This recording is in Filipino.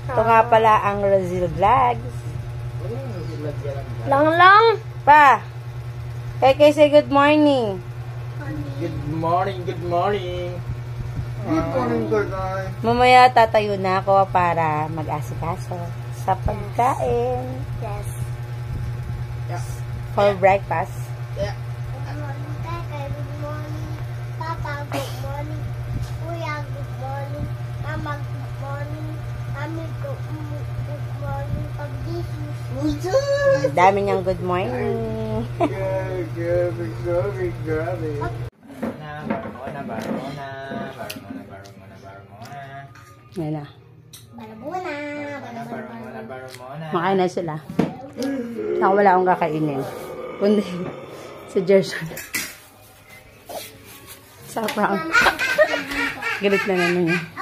Ito nga pala ang Rosel Vlogs. Lang. Pa, kay say good morning. Good morning. Good morning, guys. Mamaya tatayo na ako para mag-asikaso sa pagkain. Yes. For breakfast. Yeah. Good morning, Tatay. Good morning, Papa. Good morning, Kuya. Good morning, Mama. Good morning, Mami. Good morning, Pag-Jesus. Dami niyang good morning. Grabe. Yan na. Balabuna. Makain na sila. Ako wala akong kakainin. Kundi si Gerson. Sa prank. Galit na naman niya.